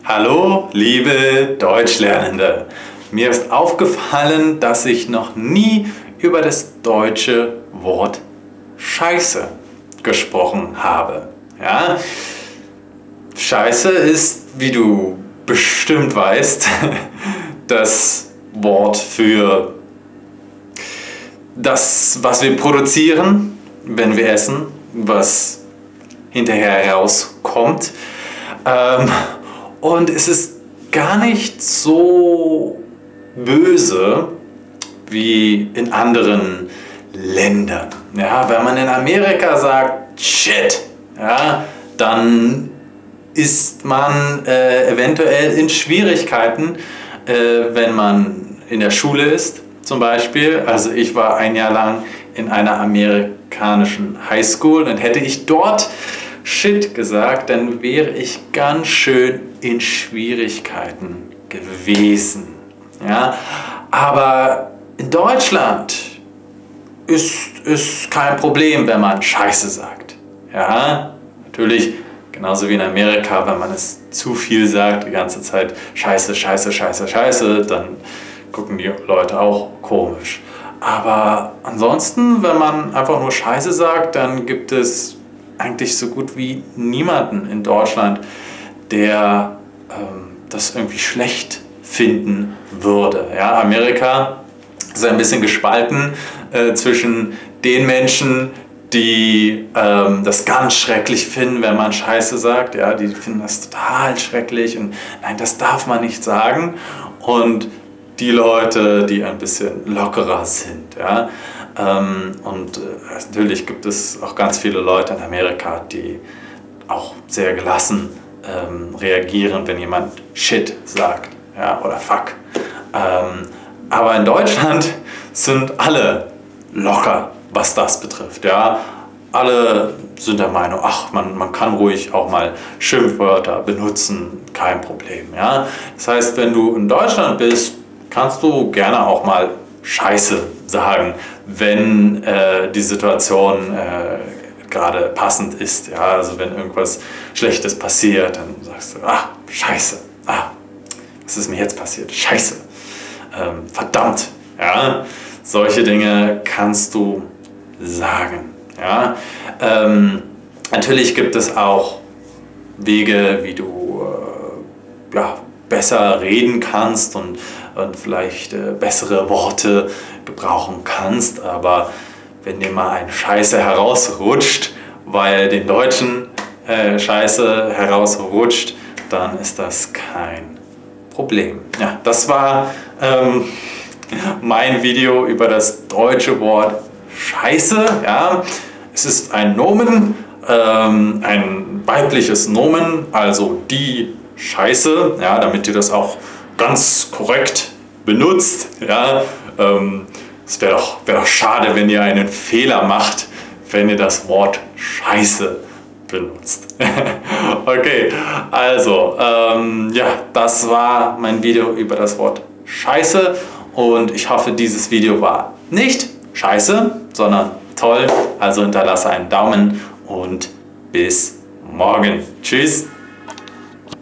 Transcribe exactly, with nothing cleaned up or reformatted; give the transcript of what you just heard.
Hallo, liebe Deutschlernende! Mir ist aufgefallen, dass ich noch nie über das deutsche Wort Scheiße gesprochen habe. Ja? Scheiße ist, wie du bestimmt weißt, das Wort für das, was wir produzieren, wenn wir essen, was hinterher herauskommt. Ähm, und es ist gar nicht so böse wie in anderen Ländern. Ja, wenn man in Amerika sagt Shit, ja, dann ist man äh, eventuell in Schwierigkeiten, äh, wenn man in der Schule ist zum Beispiel. Also ich war ein Jahr lang in einer amerikanischen Highschool und hätte ich dort Shit gesagt, dann wäre ich ganz schön in Schwierigkeiten gewesen. Ja? Aber in Deutschland ist es kein Problem, wenn man Scheiße sagt. Ja? Natürlich, genauso wie in Amerika, wenn man es zu viel sagt, die ganze Zeit Scheiße, Scheiße, Scheiße, Scheiße, dann gucken die Leute auch komisch. Aber ansonsten, wenn man einfach nur Scheiße sagt, dann gibt es eigentlich so gut wie niemanden in Deutschland, der ähm, das irgendwie schlecht finden würde. Ja, Amerika ist ein bisschen gespalten äh, zwischen den Menschen, die ähm, das ganz schrecklich finden, wenn man Scheiße sagt. Ja, die finden das total schrecklich und nein, das darf man nicht sagen. Und die Leute, die ein bisschen lockerer sind. Ja? Ähm, und äh, natürlich gibt es auch ganz viele Leute in Amerika, die auch sehr gelassen ähm, reagieren, wenn jemand Shit sagt, ja? Oder Fuck. Ähm, aber in Deutschland sind alle locker, was das betrifft. Ja? Alle sind der Meinung, ach, man, man kann ruhig auch mal Schimpfwörter benutzen, kein Problem. Ja? Das heißt, wenn du in Deutschland bist, kannst du gerne auch mal Scheiße sagen, wenn äh, die Situation äh, gerade passend ist. Ja? Also wenn irgendwas Schlechtes passiert, dann sagst du, ah, Scheiße, ah, was ist mir jetzt passiert? Scheiße, ähm, verdammt. Ja? Solche Dinge kannst du sagen. Ja? Ähm, natürlich gibt es auch Wege, wie du äh, ja, besser reden kannst und, und vielleicht äh, bessere Worte gebrauchen kannst, aber wenn dir mal ein Scheiße herausrutscht, weil den Deutschen äh, Scheiße herausrutscht, dann ist das kein Problem. Ja, das war ähm, mein Video über das deutsche Wort Scheiße. Ja. Es ist ein Nomen, ähm, ein weibliches Nomen, also die Scheiße, ja, damit ihr das auch ganz korrekt benutzt. Ja. Ähm, es wäre doch, wär doch schade, wenn ihr einen Fehler macht, wenn ihr das Wort Scheiße benutzt. Okay, also, ähm, ja, das war mein Video über das Wort Scheiße und ich hoffe, dieses Video war nicht scheiße, sondern toll. Also hinterlasse einen Daumen und bis morgen. Tschüss.